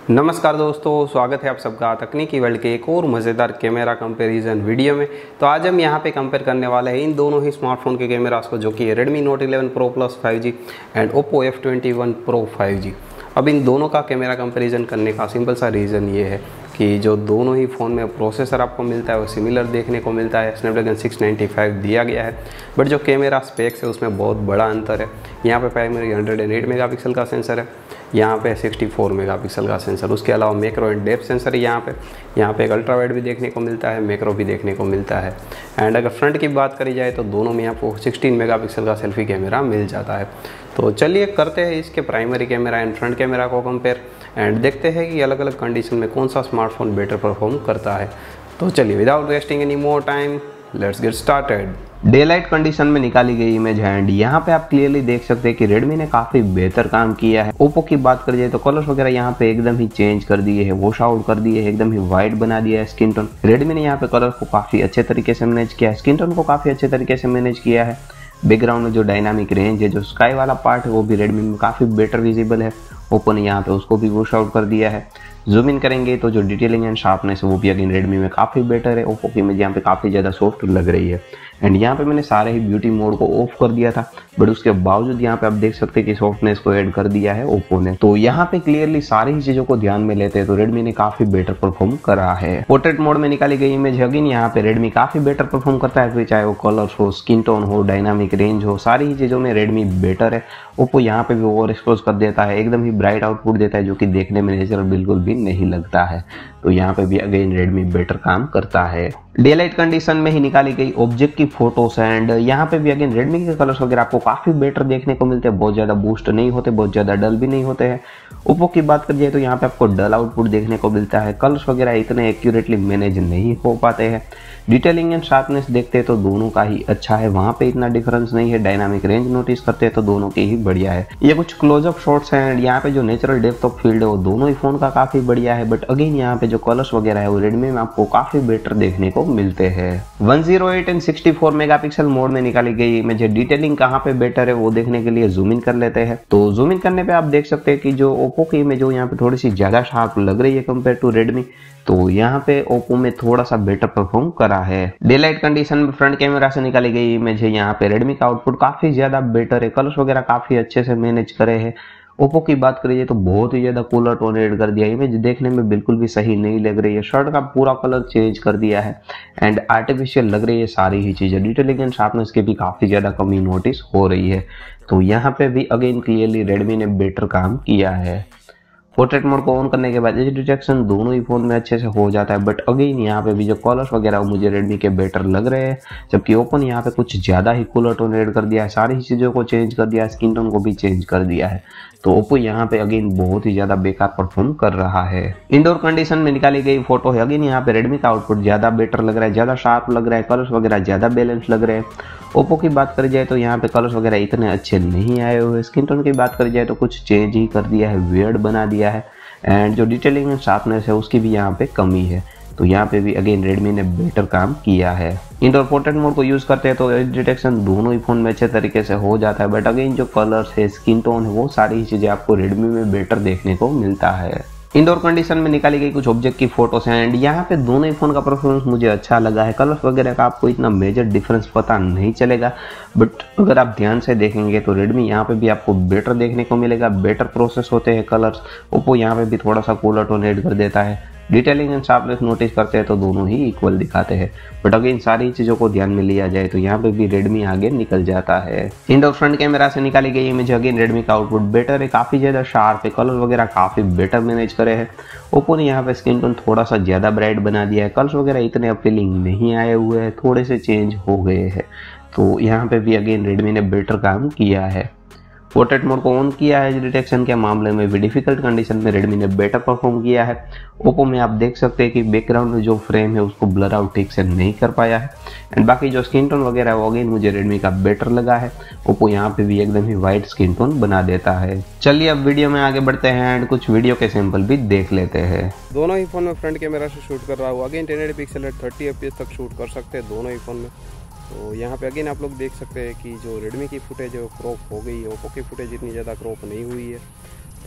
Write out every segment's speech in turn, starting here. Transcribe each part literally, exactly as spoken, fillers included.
नमस्कार दोस्तों, स्वागत है आप सबका तकनीकी वर्ल्ड के एक और मज़ेदार कैमरा कंपैरिजन वीडियो में। तो आज हम यहाँ पे कंपेयर करने वाले हैं इन दोनों ही स्मार्टफोन के कैमरास को, जो कि है Redmi Note eleven Pro plus five G and Oppo F twenty one Pro five G. अब इन दोनों का कैमरा कंपैरिजन करने का सिंपल सा रीज़न ये है कि जो दोनों ही फ़ोन में प्रोसेसर आपको मिलता है वो सिमिलर देखने को मिलता है। स्नैपड्रैगन सिक्स नाइन्टी फाइव दिया गया है, बट जो कैमरा स्पेक्स है उसमें बहुत बड़ा अंतर है। यहाँ पे primary hundred and eight megapixel का सेंसर है, यहाँ पे सिक्सटी फोर मेगापिक्सल का सेंसर। उसके अलावा मैक्रो एंड डेप्थ सेंसर है यहाँ पे यहाँ पे एक अल्ट्रा वाइड भी देखने को मिलता है, मैक्रो भी देखने को मिलता है। एंड अगर फ्रंट की बात करी जाए तो दोनों में आपको सिक्सटीन मेगापिक्सल का सेल्फी कैमरा मिल जाता है। तो चलिए करते हैं इसके primary camera and front camera को कंपेयर एंड देखते हैं कि अलग अलग कंडीशन में कौन सा स्मार्टफोन बेटर परफॉर्म करता है। तो चलिए without wasting any more time let's get started. Daylight condition में निकाली गई इमेज है एंड यहाँ पे आप क्लियरली देख सकते हैं कि रेडमी ने काफी बेहतर काम किया है। ओप्पो की बात कर जाए तो कलर्स वगैरह यहाँ पे एकदम ही चेंज कर दिए है, वॉश आउट कर दिए है, एकदम ही वाइट बना दिया है स्किन टोन। रेडमी ने यहाँ पे कलर को काफी अच्छे तरीके से मैनेज किया है, स्किन टोन को काफी अच्छे तरीके से मैनेज किया है। बैकग्राउंड में जो डायनामिक रेंज है, जो स्काई वाला पार्ट है, वो भी रेडमी में काफी बेटर विजिबल है। ओप्पो ने यहाँ पे उसको भी वॉश आउट कर दिया है। जूम इन करेंगे तो जो डिटेलिंग एंड शार्पनेस है वो भी अगेन रेडमी में काफ़ी बेटर है। ओप्पो की इमेज यहाँ पे काफ़ी ज़्यादा सॉफ्ट लग रही है एंड यहाँ पे मैंने सारे ही ब्यूटी मोड को ऑफ कर दिया था, बट उसके बावजूद यहाँ पे आप देख सकते हैं कि सॉफ्टनेस को ऐड कर दिया है ओप्पो ने। तो यहाँ पे क्लियरली सारी ही चीज़ों को ध्यान में लेते हैं तो रेडमी ने काफ़ी बेटर परफॉर्म करा है। पोर्ट्रेट मोड में निकाली गई इमेज अगेन यहाँ पे रेडमी काफ़ी बेटर परफॉर्म करता है, फिर चाहे वो कलर्स हो, स्किन टोन हो, डायनामिक रेंज हो, सारी ही चीज़ों में रेडमी बेटर है। ओप्पो यहाँ पे भी ओवर एक्सपोज कर देता है, एकदम ही ब्राइट आउटपुट देता है जो कि देखने में नेचुरल बिल्कुल भी नहीं लगता है। तो यहाँ पे भी अगेन रेडमी बेटर काम करता है। डे लाइट कंडीशन में ही निकाली गई ऑब्जेक्ट की फोटोस एंड यहाँ पे भी अगेन रेडमी के कलर्स वगैरह आपको काफी बेटर देखने को मिलते हैं, बहुत ज्यादा बूस्ट नहीं होते, बहुत ज्यादा डल भी नहीं होते हैं। ओप्पो की बात कर जाए तो यहाँ पे आपको डल आउटपुट देखने को मिलता है, कलर्स वगैरह इतने एक्यूरेटली मैनेज नहीं हो पाते हैं। डिटेलिंग एंड शार्पनेस देखते हैं तो दोनों का ही अच्छा है, वहां पे इतना डिफरेंस नहीं है। डायनामिक रेंज नोटिस करते हैं तो दोनों के ही बढ़िया है। ये कुछ क्लोजअप शॉट्स हैं एंड यहाँ पे जो नेचुरल डेप्थ ऑफ फील्ड है वो दोनों ही फोन का काफी बढ़िया है, बट अगेन यहाँ पे जो कलर्स वगैरह है वो रेडमी में आपको काफी बेटर देखने को मिलते हैं। One zero eight and sixty four megapixel mode में निकाली गई इमेज है। डिटेलिंग कहाँ पे बेटर है वो देखने के लिए जूम इन कर लेते हैं। तो जूम इन करने पे आप देख सकते हैं कि जो ओप्पो की इमेज है यहाँ पे थोड़ी सी ज्यादा शार्प लग रही है कंपेयर टू रेडमी, तो यहाँ पे ओप्पो में थोड़ा सा बेटर परफॉर्म करा है। डे लाइट कंडीशन में फ्रंट कैमरा से निकाली गई इमेज है, यहाँ पे रेडमी का आउटपुट काफी ज्यादा बेटर है, कलर्स वगैरह काफी अच्छे से मैनेज करे हैं। ओप्पो की बात करिए तो बहुत ही ज्यादा कूलर टोन ऐड कर दिया, इमेज देखने में बिल्कुल भी सही नहीं लग रही है। शर्ट का पूरा कलर चेंज कर दिया है एंड आर्टिफिशियल लग रही है सारी ही चीजें। डिटेलिंग एंड शार्पनेस की भी काफी ज्यादा कमी नोटिस हो रही है। तो यहाँ पे भी अगेन क्लियरली रेडमी ने बेटर काम किया है। पोर्ट्रेट मोड को ऑन करने के बाद एज डिटेक्शन दोनों ही फोन में अच्छे से हो जाता है, बट अगेन यहाँ पे भी जो कलर्स वगैरह मुझे रेडमी के बेटर लग रहे हैं, जबकि ओप्पो ने यहाँ पे कुछ ज्यादा ही कूलर टोन ऐड कर दिया है, सारी ही चीजों को चेंज कर दिया है, स्किन टोन को भी चेंज कर दिया है। तो ओप्पो यहाँ पे अगेन बहुत ही ज्यादा बेकार परफॉर्म कर रहा है। इंडोर कंडीशन में निकाली गई फोटो है, अगेन यहाँ पे रेडमी का आउटपुट ज्यादा बेटर लग रहा है, ज्यादा शार्प लग रहा है, कलर्स वगैरह ज्यादा बैलेंस लग रहे हैं। ओप्पो की बात करी जाए तो यहाँ पे कलर्स वगैरह इतने अच्छे नहीं आए हुए। स्किन टोन की बात करी जाए तो कुछ चेंज ही कर दिया है, वियर्ड बना दिया है एंड जो डिटेलिंग एंड शार्पनेस है उसकी भी यहाँ पे कमी है। तो यहाँ पे भी अगेन रेडमी ने बेटर काम किया है। इंडोर पोर्ट्रेट मोड को यूज करते हैं तो एज डिटेक्शन दोनों ही फोन में अच्छे तरीके से हो जाता है, बट अगेन जो कलर्स है, स्किन टोन है, वो सारी ही चीजें आपको रेडमी में बेटर देखने को मिलता है। इंडोर कंडीशन में निकाली गई कुछ ऑब्जेक्ट की फोटोस हैं एंड यहाँ पे दोनों ही फोन का परफॉर्मेंस मुझे अच्छा लगा है। कलर्स वगैरह का आपको इतना मेजर डिफरेंस पता नहीं चलेगा, बट अगर आप ध्यान से देखेंगे तो रेडमी यहाँ पे भी आपको बेटर देखने को मिलेगा, बेटर प्रोसेस होते हैं कलर्स। ओप्पो यहाँ पे भी थोड़ा सा कूलर टोन ऐड कर देता है। डिटेलिंग एंड शार्पनेस नोटिस करते हैं तो दोनों ही इक्वल दिखाते हैं, बट अगर इन सारी चीजों को ध्यान में लिया जाए तो यहाँ पे भी रेडमी आगे निकल जाता है। इंडोर फ्रंट कैमरा से निकाली गई इमेज अगेन रेडमी का आउटपुट बेटर है, काफी ज्यादा शार्प है, कलर वगैरह काफी बेटर मैनेज करे हैं। ओप्पो ने यहाँ पे स्किन टोन थोड़ा सा ज्यादा ब्राइट बना दिया है, कलर्स वगैरह इतने अपीलिंग नहीं आए हुए हैं, थोड़े से चेंज हो गए हैं। तो यहाँ पे भी अगेन रेडमी ने बेटर काम किया है। पोर्ट्रेट मोड को ऑन किया है, डिटेक्शन के मामले में भी डिफिकल्ट कंडीशन में रेडमी ने बेटर परफॉर्म किया है। ओप्पो में आप देख सकते हैं कि बैकग्राउंड में जो फ्रेम है उसको ब्लर आउट ठीक से नहीं कर पाया है एंड बाकी जो स्किन टोन वगैरह है वो अगेन मुझे रेडमी का बेटर लगा है। ओप्पो यहाँ पे भी एकदम ही वाइट स्किन टोन बना देता है। चलिए अब वीडियो में आगे बढ़ते हैं एंड कुछ वीडियो के सैंपल भी देख लेते हैं। दोनों ही फोन में फ्रंट कैमरा से शूट कर रहा हूँ, again ten eighty pixel at thirty F P S तक शूट कर सकते हैं दोनों ही फोन में। तो यहाँ पे अगेन आप लोग देख सकते हैं कि जो रेडमी की फुटेज है वो क्रॉप हो गई है, ओप्पो की फुटेज इतनी ज़्यादा क्रॉप नहीं हुई है।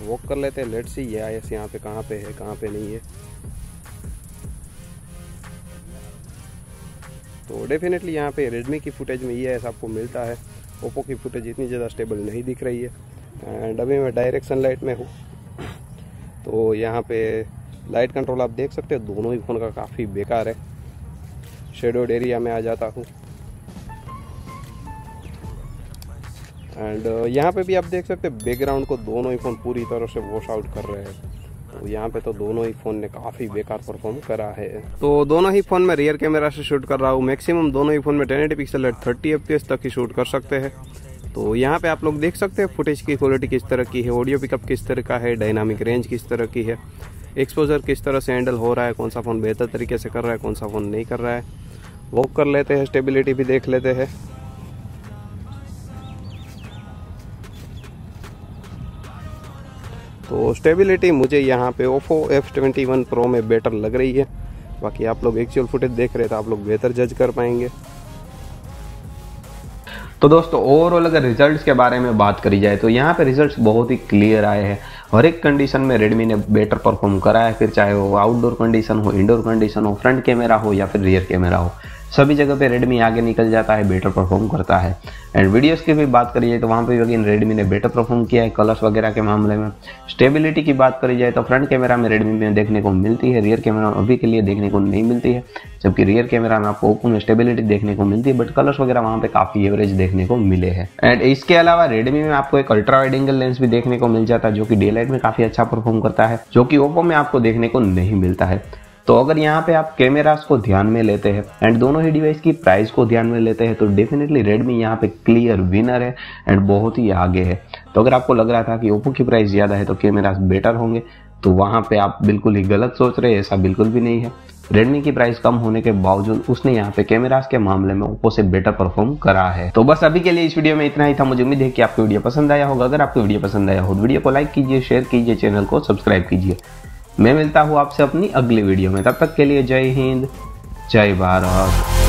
वॉक कर लेते हैं, लेट्स सी ये आई एस यहाँ पे कहाँ पे है कहाँ पे नहीं है। तो डेफिनेटली यहाँ पे रेडमी की फुटेज में ई आई एस आपको मिलता है, ओप्पो की फुटेज इतनी ज़्यादा स्टेबल नहीं दिख रही है। एंड अभी मैं डायरेक्शन लाइट में हूँ, तो यहाँ पे लाइट कंट्रोल आप देख सकते हैं दोनों ही फ़ोन का काफ़ी बेकार है। शेडोड एरिया में आ जाता हूँ एंड यहाँ पे भी आप देख सकते हैं बैकग्राउंड को दोनों ही फ़ोन पूरी तरह से वॉश आउट कर रहे हैं। तो यहाँ पे तो दोनों ही फ़ोन ने काफ़ी बेकार परफॉर्म करा है। तो दोनों ही फ़ोन में रियर कैमरा से शूट कर रहा हूँ। मैक्सिमम दोनों ही फ़ोन में ten eighty pixel at thirty F P S तक ही शूट कर सकते हैं। तो यहाँ पे आप लोग देख सकते हैं फुटेज की क्वालिटी किस तरह की है, ऑडियो पिकअप किस तरह का है, डायनामिक रेंज किस तरह की है, एक्सपोजर किस तरह से हैंडल हो रहा है, कौन सा फ़ोन बेहतर तरीके से कर रहा है, कौन सा फ़ोन नहीं कर रहा है। वॉक कर लेते हैं, स्टेबिलिटी भी देख लेते हैं। तो स्टेबिलिटी मुझे यहाँ पे Oppo F twenty one Pro में बेटर लग रही है। बाकी आप लोग एक्चुअल फुटेज देख रहे हैं तो आप लोग बेहतर जज कर पाएंगे। तो दोस्तों ओवरऑल अगर रिजल्ट्स के बारे में बात करी जाए तो यहाँ पे रिजल्ट्स बहुत ही क्लियर आए हैं। हर एक कंडीशन में रेडमी ने बेटर परफॉर्म करा है, फिर चाहे वो आउटडोर कंडीशन हो, इंडोर कंडीशन हो, फ्रंट कैमरा हो या फिर रियर कैमरा हो, सभी जगह पे रेडमी आगे निकल जाता है, बेटर परफॉर्म करता है। एंड वीडियोस की भी बात करी जाए तो वहाँ पे भी अगेन रेडमी ने बेटर परफॉर्म किया है कलर्स वगैरह के मामले में। स्टेबिलिटी की बात करी जाए तो फ्रंट कैमरा में रेडमी में देखने को मिलती है, रियर कैमरा में अभी के लिए देखने को नहीं मिलती है, जबकि रियर कैमरा में आपको ओप्पो में स्टेबिलिटी देखने को मिलती है, बट कलर्स वगैरह वहाँ पे काफ़ी एवरेज देखने को मिले हैं। एंड इसके अलावा रेडमी में आपको एक अल्ट्रा वाइड एंगल लेंस भी देखने को मिल जाता है, जो कि डे लाइट में काफ़ी अच्छा परफॉर्म करता है, जो कि ओप्पो में आपको देखने को नहीं मिलता है। तो अगर यहाँ पे आप कैमरास को ध्यान में लेते हैं एंड दोनों ही डिवाइस की प्राइस को ध्यान में लेते हैं तो डेफिनेटली रेडमी यहाँ पे क्लियर विनर है एंड बहुत ही आगे है। तो अगर आपको लग रहा था कि ओप्पो की प्राइस ज़्यादा है तो कैमरास बेटर होंगे, तो वहाँ पे आप बिल्कुल ही गलत सोच रहे हैं, ऐसा बिल्कुल भी नहीं है। रेडमी की प्राइस कम होने के बावजूद उसने यहाँ पे कैमरास के मामले में ओप्पो से बेटर परफॉर्म करा है। तो बस अभी के लिए इस वीडियो में इतना ही था। मुझे उम्मीद है कि आपको वीडियो पसंद आया होगा। अगर आपको वीडियो पसंद आया हो तो वीडियो को लाइक कीजिए, शेयर कीजिए, चैनल को सब्सक्राइब कीजिए। मैं मिलता हूँ आपसे अपनी अगली वीडियो में, तब तक के लिए जय हिंद, जय भारत।